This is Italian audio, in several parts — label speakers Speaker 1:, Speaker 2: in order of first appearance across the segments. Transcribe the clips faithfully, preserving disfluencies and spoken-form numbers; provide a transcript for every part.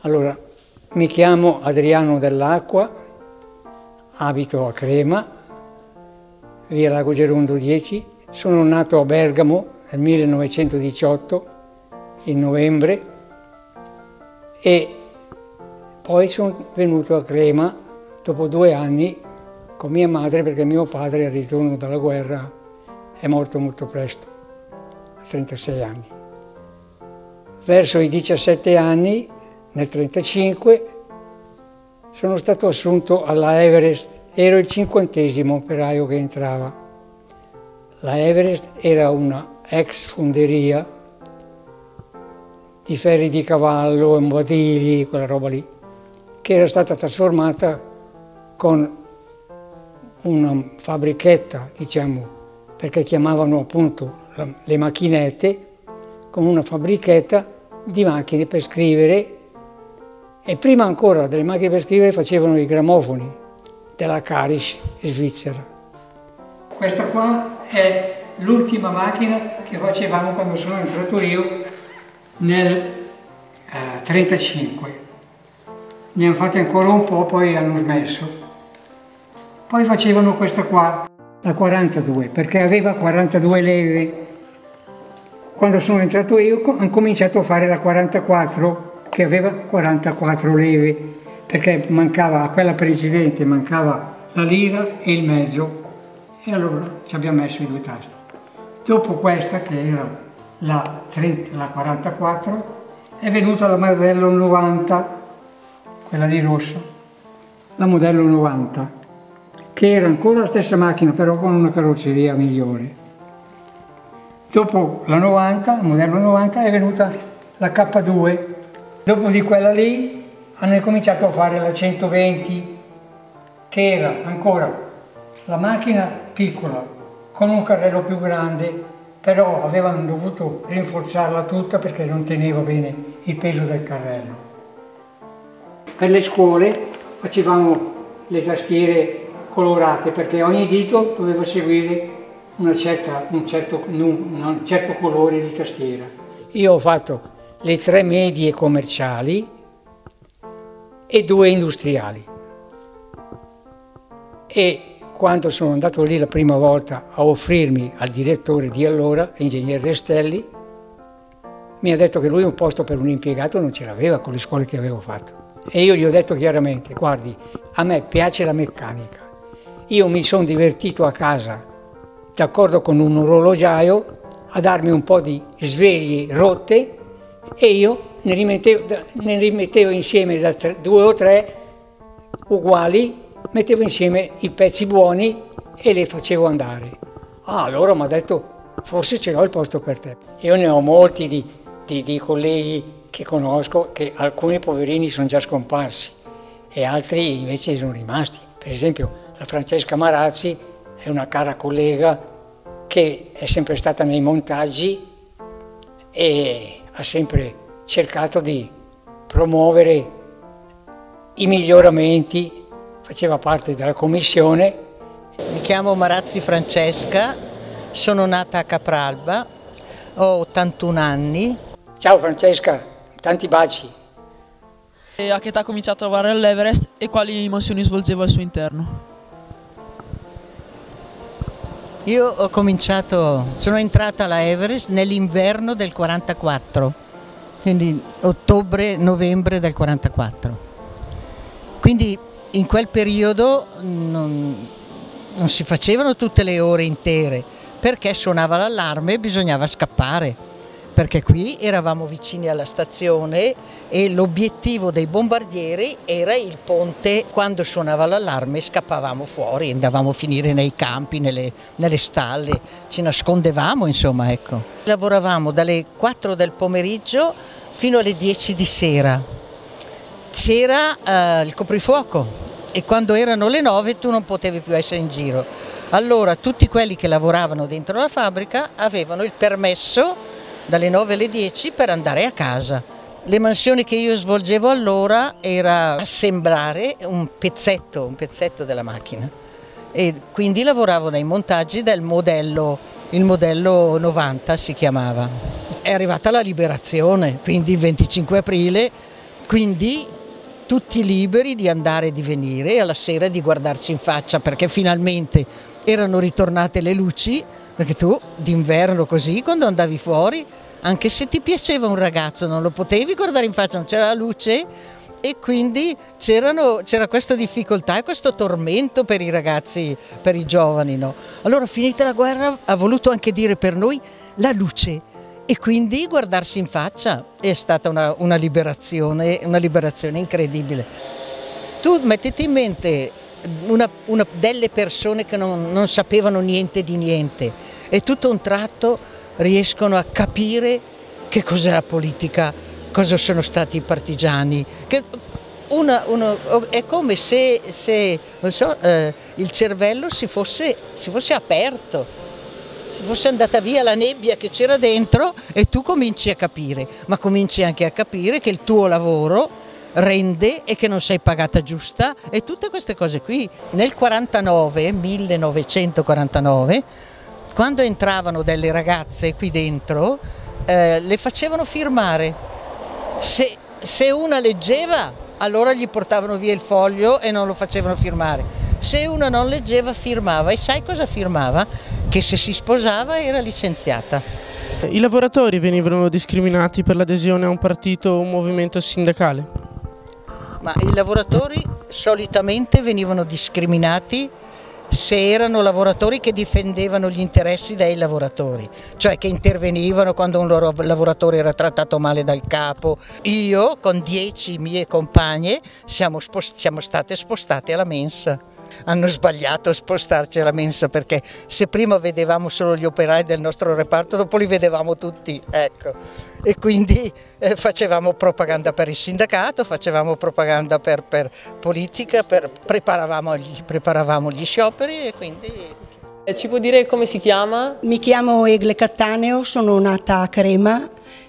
Speaker 1: Allora, mi chiamo Adriano Dell'Acqua, abito a Crema, via Lago Gerundo dieci, sono nato a Bergamo nel millenovecentodiciotto, in novembre, e poi sono venuto a Crema dopo due anni con mia madre perché mio padre al ritorno dalla guerra è morto molto presto, a trentasei anni. Verso i diciassette anni, nel trentacinque, sono stato assunto alla Everest, ero il cinquantesimo operaio che entrava. La Everest era una ex fonderia di ferri di cavallo, embadili, quella roba lì, che era stata trasformata con una fabbrichetta, diciamo, perché chiamavano appunto le macchinette, con una fabbrichetta di macchine per scrivere, e prima ancora delle macchine per scrivere facevano i gramofoni della Carisch svizzera. Questa qua è l'ultima macchina che facevamo quando sono entrato io nel trentacinque. Ne hanno fatte ancora un po', poi hanno smesso. Poi facevano questa qua, la quarantadue, perché aveva quarantadue leve. Quando sono entrato io hanno cominciato a fare la quarantaquattro, che aveva quarantaquattro leve, perché mancava, a quella precedente mancava la lira e il mezzo, e allora ci abbiamo messo i due tasti. Dopo questa, che era la, trenta, la quarantaquattro, è venuta la modello novanta, quella di rosso, la modello novanta, che era ancora la stessa macchina, però con una carrozzeria migliore. Dopo la novanta, il modello novanta, è venuta la K due. Dopo di quella lì hanno cominciato a fare la centoventi, che era ancora la macchina piccola, con un carrello più grande, però avevano dovuto rinforzarla tutta perché non teneva bene il peso del carrello. Per le scuole facevamo le tastiere colorate, perché ogni dito doveva seguire una certa, un, certo, un certo colore di tastiera. Io ho fatto le tre medie commerciali e due industriali. E quando sono andato lì la prima volta a offrirmi al direttore di allora, l'ingegnere Restelli, mi ha detto che lui un posto per un impiegato non ce l'aveva con le scuole che avevo fatto. E io gli ho detto chiaramente: guardi, a me piace la meccanica, io mi sono divertito a casa, d'accordo con un orologiaio, a darmi un po' di svegli rotte, e io ne rimettevo, ne rimettevo insieme da tre, due o tre uguali, mettevo insieme i pezzi buoni e le facevo andare. Ah, allora mi ha detto: forse ce l'ho il posto per te. Io ne ho molti di, di, di colleghi che conosco, che alcuni poverini sono già scomparsi e altri invece sono rimasti. Per esempio la Francesca Marazzi è una cara collega che è sempre stata nei montaggi e ha sempre cercato di promuovere i miglioramenti, faceva parte della commissione.
Speaker 2: Mi chiamo Marazzi Francesca, sono nata a Capralba, ho ottantuno anni.
Speaker 1: Ciao Francesca, tanti baci.
Speaker 3: E a che età ha cominciato a lavorare all'Everest e quali mansioni svolgeva al suo interno?
Speaker 2: Io ho cominciato, sono entrata alla Everest nell'inverno del quarantaquattro, quindi ottobre-novembre del quarantaquattro. Quindi in quel periodo non, non si facevano tutte le ore intere, perché suonava l'allarme e bisognava scappare, perché qui eravamo vicini alla stazione e l'obiettivo dei bombardieri era il ponte. Quando suonava l'allarme scappavamo fuori, andavamo a finire nei campi, nelle, nelle stalle, ci nascondevamo, insomma, ecco. Lavoravamo dalle quattro del pomeriggio fino alle dieci di sera. C'era eh, il coprifuoco e quando erano le nove tu non potevi più essere in giro. Allora tutti quelli che lavoravano dentro la fabbrica avevano il permesso dalle nove alle dieci per andare a casa. Le mansioni che io svolgevo allora era assemblare un pezzetto, un pezzetto della macchina, e quindi lavoravo nei montaggi del modello, il modello novanta si chiamava. È arrivata la liberazione, quindi il venticinque aprile quindi tutti liberi di andare e di venire e alla sera di guardarci in faccia, perché finalmente erano ritornate le luci, perché tu d'inverno così quando andavi fuori, anche se ti piaceva un ragazzo non lo potevi guardare in faccia, non c'era la luce, e quindi c'erano, c'era questa difficoltà e questo tormento per i ragazzi, per i giovani, no? Allora, finita la guerra, ha voluto anche dire per noi la luce, e quindi guardarsi in faccia è stata una, una liberazione, una liberazione incredibile. Tu mettiti in mente una, una, delle persone che non, non sapevano niente di niente e tutto un tratto riescono a capire che cos'è la politica, cosa sono stati i partigiani. Che una, una, è come se, se non so, eh, il cervello si fosse, si fosse aperto. Se fosse andata via la nebbia che c'era dentro e tu cominci a capire, ma cominci anche a capire che il tuo lavoro rende e che non sei pagata giusta e tutte queste cose qui. Nel quarantanove, millenovecentoquarantanove, quando entravano delle ragazze qui dentro, eh, le facevano firmare. Se, se una leggeva, allora gli portavano via il foglio e non lo facevano firmare. Se una non leggeva, firmava, e sai cosa firmava? Che se si sposava era licenziata.
Speaker 4: I lavoratori venivano discriminati per l'adesione a un partito o un movimento sindacale?
Speaker 2: Ma i lavoratori solitamente venivano discriminati se erano lavoratori che difendevano gli interessi dei lavoratori, cioè che intervenivano quando un loro lavoratore era trattato male dal capo. Io con dieci mie compagne siamo, siamo state spostate alla mensa. Hanno sbagliato a spostarci alla mensa, perché se prima vedevamo solo gli operai del nostro reparto, dopo li vedevamo tutti, ecco. E quindi eh, facevamo propaganda per il sindacato, facevamo propaganda per, per politica, per, preparavamo, gli, preparavamo gli scioperi e quindi...
Speaker 5: Ci può dire come si chiama?
Speaker 6: Mi chiamo Egle Cattaneo, sono nata a Crema,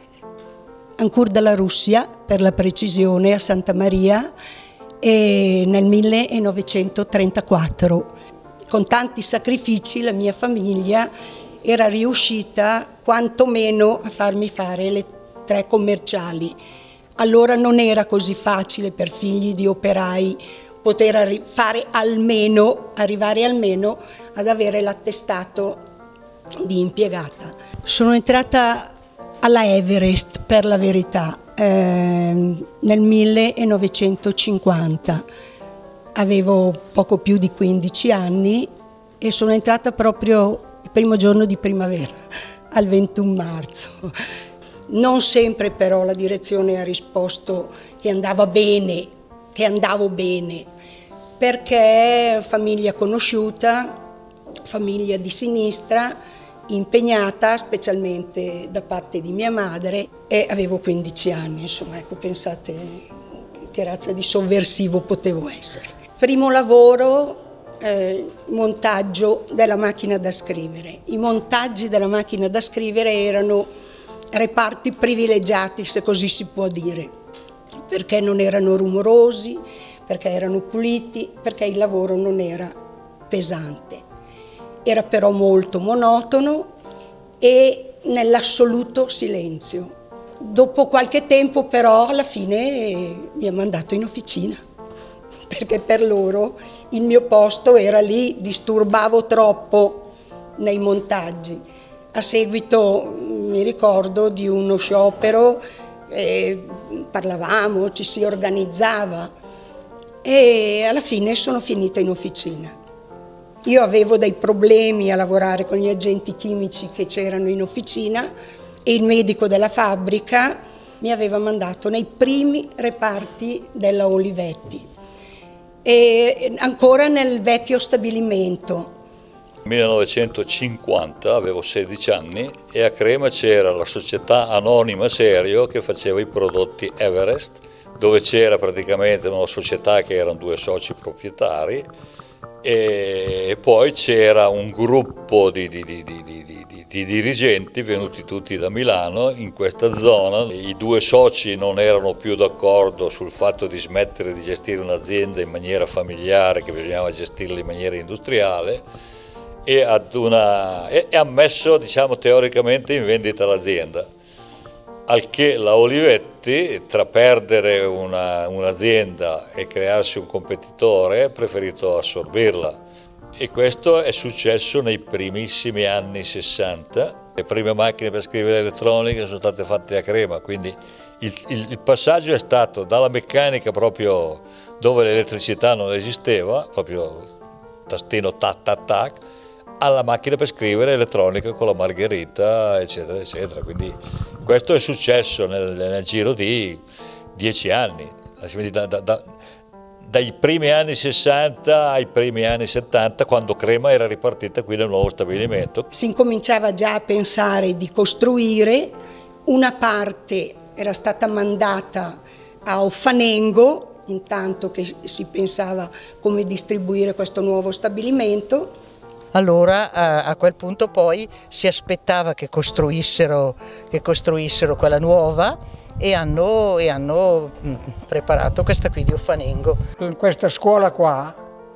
Speaker 6: Ancur della Russia, per la precisione, a Santa Maria, e nel millenovecentotrentaquattro. Con tanti sacrifici la mia famiglia era riuscita quantomeno a farmi fare le tre commerciali. Allora non era così facile per figli di operai poter fare almeno, arrivare almeno ad avere l'attestato di impiegata. Sono entrata alla Everest, per la verità, eh, nel millenovecentocinquanta. Avevo poco più di quindici anni e sono entrata proprio il primo giorno di primavera, al ventuno marzo. Non sempre però la direzione ha risposto che andava bene, che andavo bene, perché famiglia conosciuta, famiglia di sinistra, impegnata specialmente da parte di mia madre, e avevo quindici anni, insomma, ecco, pensate che razza di sovversivo potevo essere. Primo lavoro, eh, montaggio della macchina da scrivere. I montaggi della macchina da scrivere erano reparti privilegiati, se così si può dire, perché non erano rumorosi, perché erano puliti, perché il lavoro non era pesante. Era però molto monotono e nell'assoluto silenzio. Dopo qualche tempo però alla fine mi ha mandato in officina, perché per loro il mio posto era lì, disturbavo troppo nei montaggi. A seguito, mi ricordo, di uno sciopero, eh, parlavamo, ci si organizzava e alla fine sono finita in officina. Io avevo dei problemi a lavorare con gli agenti chimici che c'erano in officina e il medico della fabbrica mi aveva mandato nei primi reparti della Olivetti, e ancora nel vecchio stabilimento.
Speaker 7: Nel millenovecentocinquanta avevo sedici anni e a Crema c'era la società anonima Serio che faceva i prodotti Everest, dove c'era praticamente una società che erano due soci proprietari, e poi c'era un gruppo di, di, di, di, di, di, di dirigenti venuti tutti da Milano in questa zona. I due soci non erano più d'accordo sul fatto di smettere di gestire un'azienda in maniera familiare, che bisognava gestirla in maniera industriale, e, ad una, e, e ha messo, diciamo, teoricamente in vendita l'azienda. Al che la Olivetti, tra perdere un'azienda un e crearsi un competitore, ha preferito assorbirla. E questo è successo nei primissimi anni sessanta. Le prime macchine per scrivere elettronica sono state fatte a Crema, quindi il, il, il passaggio è stato dalla meccanica proprio dove l'elettricità non esisteva, proprio tastino tac tac tac, alla macchina per scrivere elettronica con la margherita, eccetera, eccetera. Quindi questo è successo nel, nel giro di dieci anni, da, da, da, dai primi anni sessanta ai primi anni settanta, quando Crema era ripartita qui nel nuovo stabilimento.
Speaker 6: Si incominciava già a pensare di costruire, una parte era stata mandata a Offanengo, intanto che si pensava come distribuire questo nuovo stabilimento.
Speaker 2: Allora a, a quel punto poi si aspettava che costruissero, che costruissero quella nuova e hanno, e hanno preparato questa qui di Offanengo.
Speaker 1: Questa scuola qua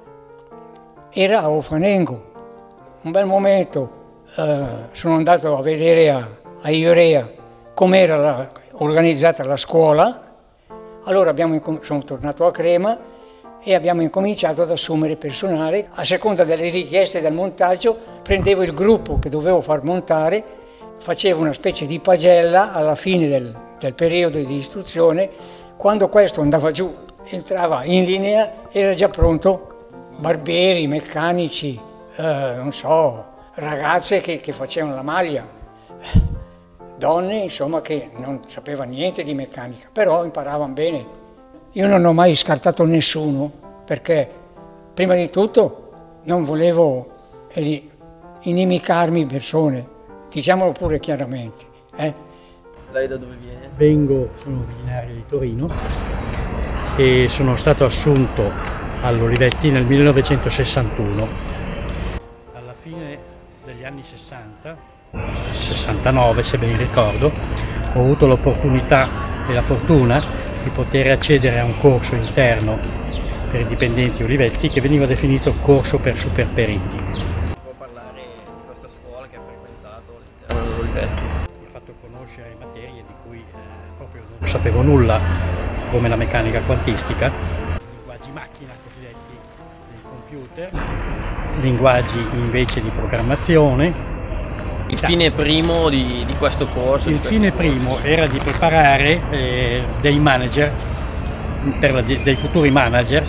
Speaker 1: era a Offanengo. Un bel momento eh, sono andato a vedere a, a Ivrea com'era organizzata la scuola. Allora abbiamo, sono tornato a Crema e abbiamo incominciato ad assumere personale. A seconda delle richieste del montaggio prendevo il gruppo che dovevo far montare, facevo una specie di pagella alla fine del, del periodo di istruzione. Quando questo andava giù, entrava in linea, era già pronto, barbieri, meccanici, eh, non so, ragazze che, che facevano la maglia, donne insomma che non sapevano niente di meccanica, però imparavano bene. Io non ho mai scartato nessuno perché prima di tutto non volevo inimicarmi persone, diciamolo pure chiaramente. Eh.
Speaker 3: Lei da dove viene?
Speaker 8: Vengo, sono originario di Torino e sono stato assunto all'Olivetti nel millenovecentosessantuno. Alla fine degli anni sessanta, sessantanove se ben ricordo, ho avuto l'opportunità e la fortuna di poter accedere a un corso interno per i dipendenti Olivetti che veniva definito corso per superperiti.
Speaker 3: Può parlare di questa scuola che ha frequentato all'interno dell'Olivetti?
Speaker 8: Mi ha fatto conoscere materie di cui eh, proprio non sapevo nulla, come la meccanica quantistica, linguaggi macchina cosiddetti dei computer, linguaggi invece di programmazione.
Speaker 3: Il fine primo di, di questo corso?
Speaker 8: Il fine primo era di preparare eh, dei manager, per la, dei futuri manager,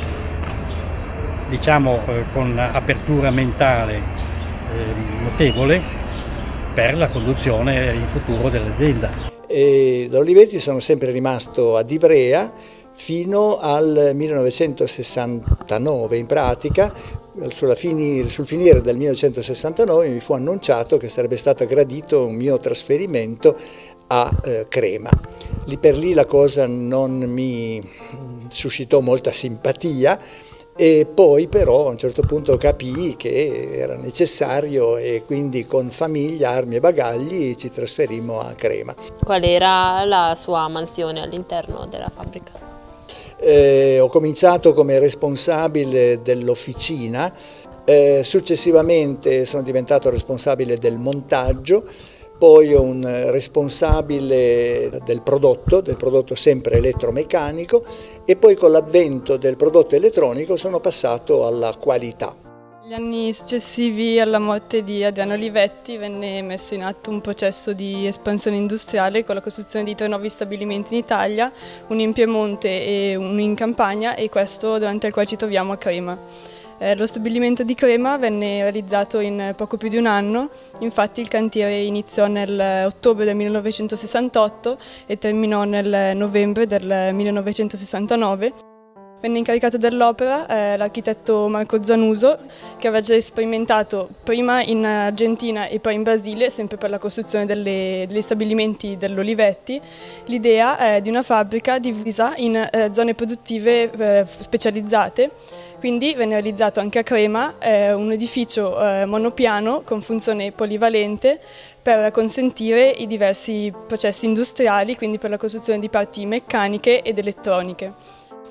Speaker 8: diciamo eh, con apertura mentale eh, notevole per la conduzione in futuro dell'azienda.
Speaker 9: Da Olivetti sono sempre rimasto ad Ivrea fino al millenovecentosessantanove, in pratica sul finire, sul finire del millenovecentosessantanove mi fu annunciato che sarebbe stato gradito un mio trasferimento a eh, Crema. Lì per lì la cosa non mi suscitò molta simpatia e poi però a un certo punto capii che era necessario e quindi con famiglia, armi e bagagli ci trasferimmo a Crema.
Speaker 5: Qual era la sua mansione all'interno della fabbrica?
Speaker 9: Eh, ho cominciato come responsabile dell'officina, eh, successivamente sono diventato responsabile del montaggio, poi un responsabile del prodotto, del prodotto sempre elettromeccanico e poi con l'avvento del prodotto elettronico sono passato alla qualità.
Speaker 10: Negli anni successivi alla morte di Adriano Olivetti venne messo in atto un processo di espansione industriale con la costruzione di tre nuovi stabilimenti in Italia, uno in Piemonte e uno in Campania, e questo durante il quale ci troviamo a Crema. Eh, lo stabilimento di Crema venne realizzato in poco più di un anno, infatti il cantiere iniziò nell'ottobre del millenovecentosessantotto e terminò nel novembre del millenovecentosessantanove. Venne incaricato dell'opera eh, l'architetto Marco Zanuso, che aveva già sperimentato prima in Argentina e poi in Brasile, sempre per la costruzione delle, degli stabilimenti dell'Olivetti, l'idea eh, di una fabbrica divisa in eh, zone produttive eh, specializzate. Quindi venne realizzato anche a Crema eh, un edificio eh, monopiano con funzione polivalente per consentire i diversi processi industriali, quindi per la costruzione di parti meccaniche ed elettroniche.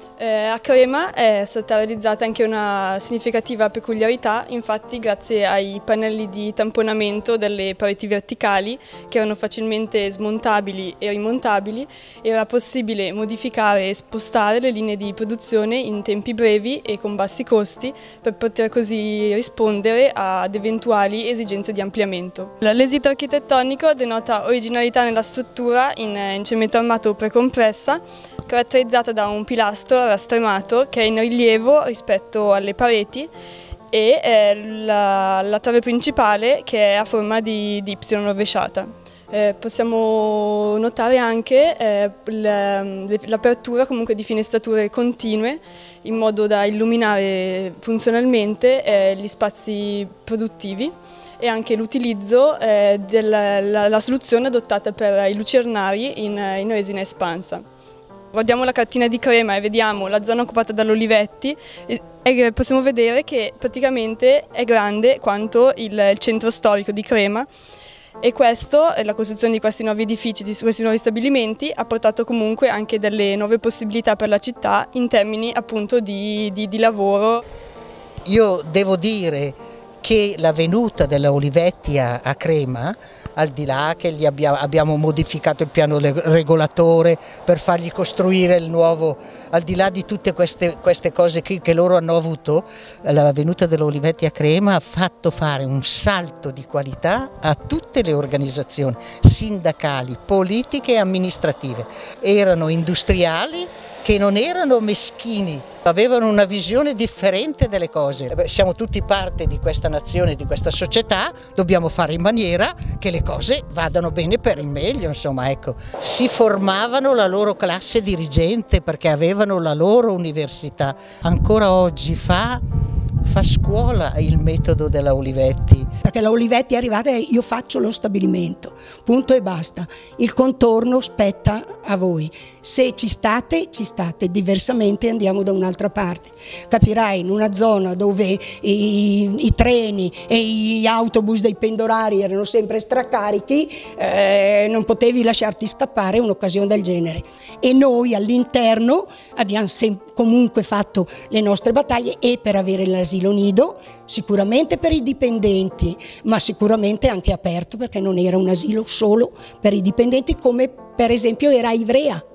Speaker 10: Eh, a Crema è stata realizzata anche una significativa peculiarità, infatti grazie ai pannelli di tamponamento delle pareti verticali che erano facilmente smontabili e rimontabili, era possibile modificare e spostare le linee di produzione in tempi brevi e con bassi costi per poter così rispondere ad eventuali esigenze di ampliamento. L'esito architettonico denota originalità nella struttura in, in cemento armato precompressa, caratterizzata da un pilastro rastremato che è in rilievo rispetto alle pareti e eh, la, la trave principale che è a forma di, di Y rovesciata. Eh, possiamo notare anche eh, l'apertura comunque di finestrature continue in modo da illuminare funzionalmente eh, gli spazi produttivi e anche l'utilizzo eh, della soluzione adottata per i lucernari in, in resina espansa. Guardiamo la cartina di Crema e vediamo la zona occupata dall'Olivetti e possiamo vedere che praticamente è grande quanto il, il centro storico di Crema, e questo, la costruzione di questi nuovi edifici, di questi nuovi stabilimenti, ha portato comunque anche delle nuove possibilità per la città in termini appunto di, di, di lavoro.
Speaker 2: Io devo dire che la venuta della Olivetti a, a Crema, al di là che gli abbia, abbiamo modificato il piano regolatore per fargli costruire il nuovo, al di là di tutte queste, queste cose che, che loro hanno avuto, la venuta dell'Olivetti a Crema ha fatto fare un salto di qualità a tutte le organizzazioni sindacali, politiche e amministrative. Erano industriali che non erano meschini, avevano una visione differente delle cose. Siamo tutti parte di questa nazione, di questa società, dobbiamo fare in maniera che le cose vadano bene per il meglio, insomma, ecco. Si formavano la loro classe dirigente perché avevano la loro università. Ancora oggi fa, fa scuola il metodo della Olivetti.
Speaker 6: Perché la Olivetti è arrivata e io faccio lo stabilimento, punto e basta. Il contorno spetta a voi. Se ci state, ci state, diversamente andiamo da un'altra parte. Capirai, in una zona dove i, i treni e gli autobus dei pendolari erano sempre stracarichi, eh, non potevi lasciarti scappare un'occasione del genere. E noi all'interno abbiamo comunque fatto le nostre battaglie, e per avere l'asilo nido, sicuramente per i dipendenti, ma sicuramente anche aperto, perché non era un asilo solo per i dipendenti come per esempio era Ivrea.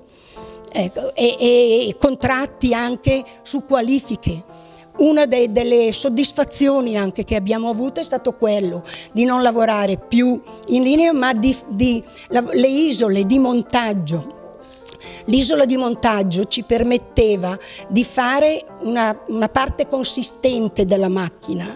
Speaker 6: Ecco, e, e contratti anche su qualifiche. Una de, delle soddisfazioni anche che abbiamo avuto è stato quello di non lavorare più in linea, ma di, di la, le isole di montaggio. L'isola di montaggio ci permetteva di fare una, una parte consistente della macchina,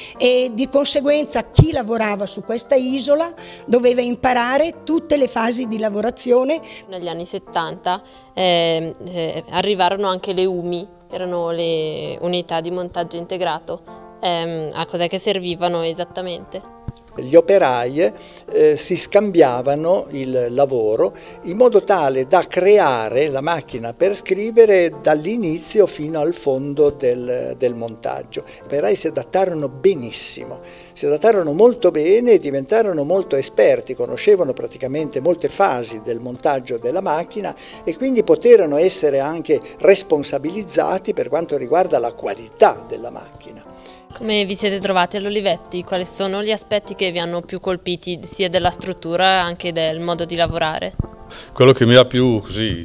Speaker 6: e di conseguenza chi lavorava su questa isola doveva imparare tutte le fasi di lavorazione.
Speaker 5: Negli anni settanta eh, eh, arrivarono anche le U M I, che erano le unità di montaggio integrato. Eh, a cos'è che servivano esattamente?
Speaker 9: Gli operai eh, si scambiavano il lavoro in modo tale da creare la macchina per scrivere dall'inizio fino al fondo del, del montaggio. Gli operai si adattarono benissimo, si adattarono molto bene e diventarono molto esperti, conoscevano praticamente molte fasi del montaggio della macchina e quindi poterono essere anche responsabilizzati per quanto riguarda la qualità della macchina.
Speaker 5: Come vi siete trovati all'Olivetti? Quali sono gli aspetti che vi hanno più colpiti sia della struttura che del modo di lavorare?
Speaker 11: Quello che mi ha più così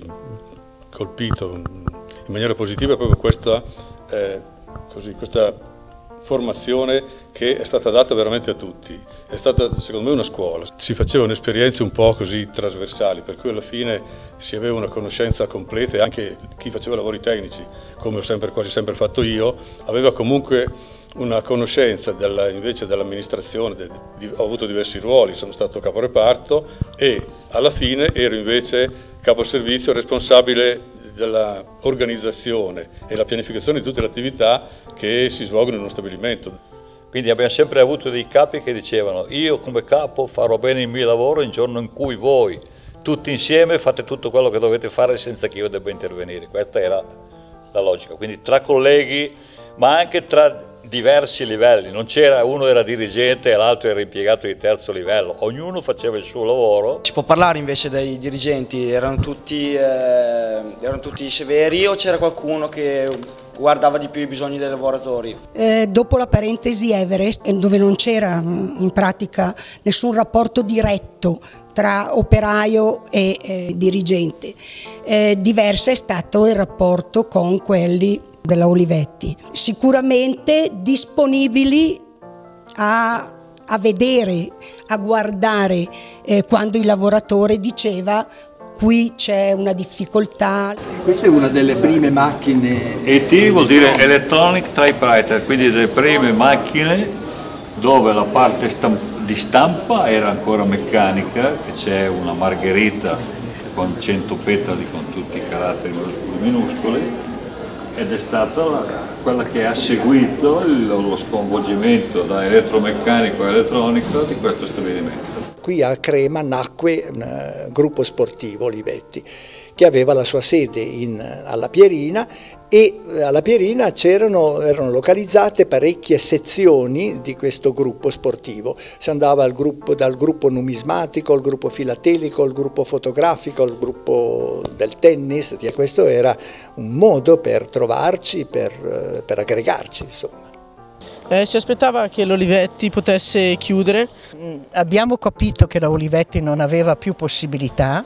Speaker 11: colpito in maniera positiva è proprio questa, eh, così, questa formazione che è stata data veramente a tutti. È stata secondo me una scuola. Si facevano esperienze un po' così trasversali, per cui alla fine si aveva una conoscenza completa, e anche chi faceva lavori tecnici, come ho sempre, quasi sempre fatto io, aveva comunque una conoscenza della, invece dell'amministrazione. De, di, ho avuto diversi ruoli, sono stato caporeparto e alla fine ero invece caposervizio responsabile dell'organizzazione e la pianificazione di tutte le attività che si svolgono in uno stabilimento.
Speaker 7: Quindi abbiamo sempre avuto dei capi che dicevano: io come capo farò bene il mio lavoro il giorno in cui voi tutti insieme fate tutto quello che dovete fare senza che io debba intervenire. Questa era la logica, quindi tra colleghi, ma anche tra diversi livelli, non c'era uno era dirigente e l'altro era impiegato di terzo livello, ognuno faceva il suo lavoro.
Speaker 12: Si può parlare invece dei dirigenti, erano tutti, eh, erano tutti severi o c'era qualcuno che guardava di più i bisogni dei lavoratori?
Speaker 6: Eh, dopo la parentesi Everest, dove non c'era in pratica nessun rapporto diretto tra operaio e eh, dirigente, eh, diverso è stato il rapporto con quelli della Olivetti, sicuramente disponibili a, a vedere, a guardare eh, quando il lavoratore diceva qui c'è una difficoltà.
Speaker 13: Questa è una delle prime macchine.
Speaker 7: E T vuol dire Electronic Typewriter, quindi delle prime macchine dove la parte stamp- di stampa era ancora meccanica, che c'è una margherita con cento petali con tutti i caratteri minuscoli minuscoli. Ed è stata la, quella che ha seguito il, lo sconvolgimento da elettromeccanico a elettronico di questo stabilimento.
Speaker 9: Qui a Crema nacque un uh, gruppo sportivo Olivetti che aveva la sua sede in, alla Pierina e alla Pierina c'erano, erano localizzate parecchie sezioni di questo gruppo sportivo. Si andava al gruppo, dal gruppo numismatico, al gruppo filatelico, al gruppo fotografico, al gruppo del tennis, e questo era un modo per trovarci, per, per aggregarci, insomma.
Speaker 4: Eh, si aspettava che l'Olivetti potesse chiudere?
Speaker 2: Abbiamo capito che la Olivetti non aveva più possibilità,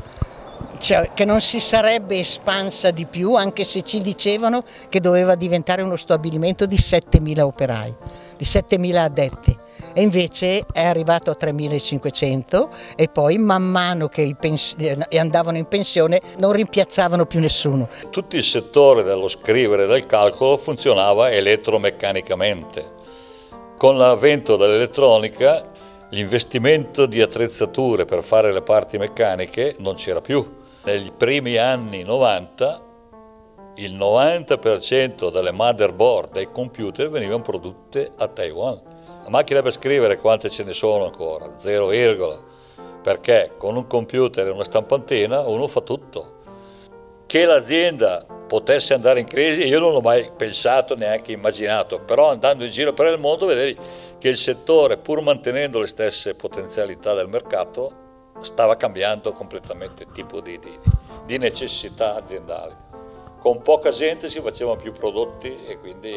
Speaker 2: cioè che non si sarebbe espansa di più, anche se ci dicevano che doveva diventare uno stabilimento di settemila operai, di settemila addetti. E invece è arrivato a tremilacinquecento e poi man mano che i andavano in pensione non rimpiazzavano più nessuno.
Speaker 7: Tutto il settore dello scrivere e del calcolo funzionava elettromeccanicamente. Con l'avvento dell'elettronica l'investimento di attrezzature per fare le parti meccaniche non c'era più. Negli primi anni novanta il novanta per cento delle motherboard dei computer venivano prodotte a Taiwan. La macchina per scrivere quante ce ne sono ancora? Zero virgola. Perché con un computer e una stampantina uno fa tutto. Che l'azienda potesse andare in crisi io non l'ho mai pensato, neanche immaginato, però andando in giro per il mondo vedevi che il settore, pur mantenendo le stesse potenzialità del mercato, stava cambiando completamente tipo di, di, di necessità aziendali. Con poca gente si facevano più prodotti e quindi...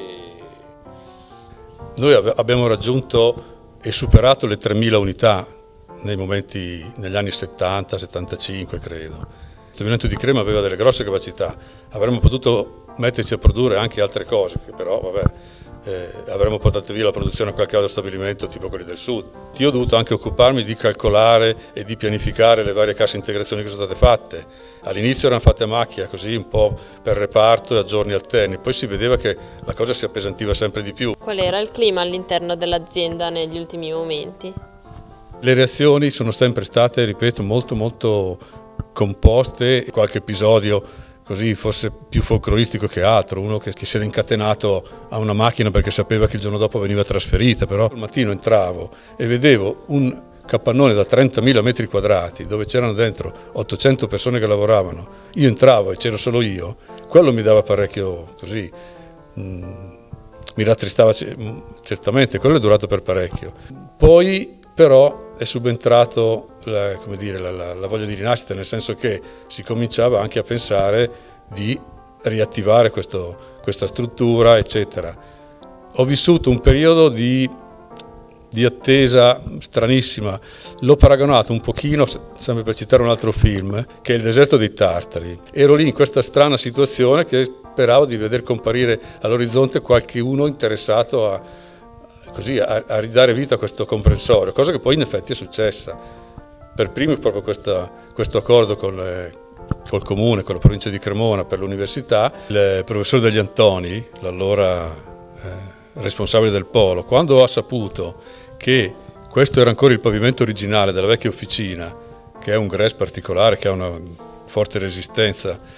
Speaker 11: Noi abbiamo raggiunto e superato le tremila unità nei momenti, negli anni settanta settantacinque credo. Il stabilimento di Crema aveva delle grosse capacità, avremmo potuto metterci a produrre anche altre cose, che però vabbè, eh, avremmo portato via la produzione a qualche altro stabilimento tipo quelli del sud. Io ho dovuto anche occuparmi di calcolare e di pianificare le varie casse integrazioni che sono state fatte. All'inizio erano fatte a macchia, così un po' per reparto e a giorni alterni, poi si vedeva che la cosa si appesantiva sempre di più.
Speaker 5: Qual era il clima all'interno dell'azienda negli ultimi momenti?
Speaker 11: Le reazioni sono sempre state, ripeto, molto molto composte, qualche episodio così forse più folcloristico che altro, uno che, che si era incatenato a una macchina perché sapeva che il giorno dopo veniva trasferita, però al mattino entravo e vedevo un capannone da trentamila metri quadrati dove c'erano dentro ottocento persone che lavoravano, io entravo e c'ero solo io, quello mi dava parecchio così, mh, mi rattristava certamente, quello è durato per parecchio. Poi però è subentrato la, come dire, la, la, la voglia di rinascita, nel senso che si cominciava anche a pensare di riattivare questo, questa struttura, eccetera. Ho vissuto un periodo di, di attesa stranissima, l'ho paragonato un pochino, sempre per citare un altro film, che è Il deserto dei Tartari. Ero lì in questa strana situazione che speravo di veder comparire all'orizzonte qualcuno interessato a così a, a ridare vita a questo comprensorio, cosa che poi in effetti è successa. Per primo proprio questa, questo accordo con le, col comune, con la provincia di Cremona per l'università, il professor Degli Antoni, l'allora eh, responsabile del polo, quando ha saputo che questo era ancora il pavimento originale della vecchia officina, che è un gres particolare, che ha una forte resistenza,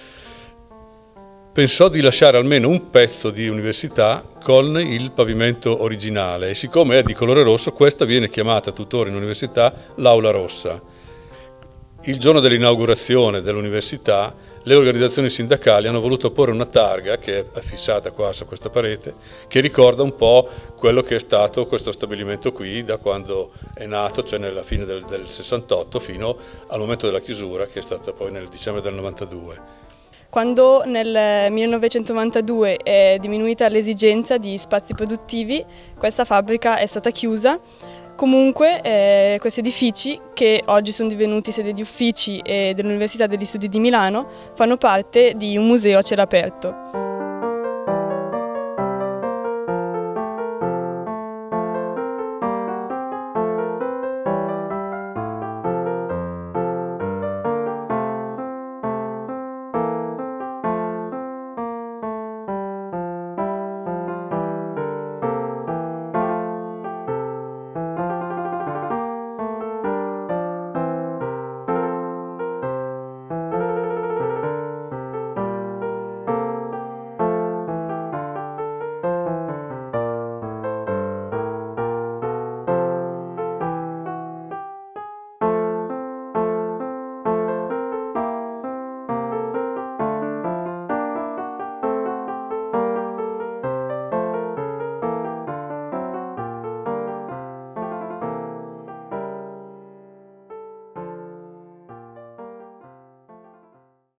Speaker 11: pensò di lasciare almeno un pezzo di università con il pavimento originale e siccome è di colore rosso questa viene chiamata tuttora in università l'Aula Rossa. Il giorno dell'inaugurazione dell'università le organizzazioni sindacali hanno voluto porre una targa che è fissata qua su questa parete, che ricorda un po' quello che è stato questo stabilimento qui da quando è nato, cioè nella fine del, del sessantotto fino al momento della chiusura, che è stata poi nel dicembre del novantadue.
Speaker 10: Quando nel millenovecentonovantadue è diminuita l'esigenza di spazi produttivi, questa fabbrica è stata chiusa. Comunque eh, questi edifici, che oggi sono divenuti sede di uffici e dell'Università degli Studi di Milano, fanno parte di un museo a cielo aperto.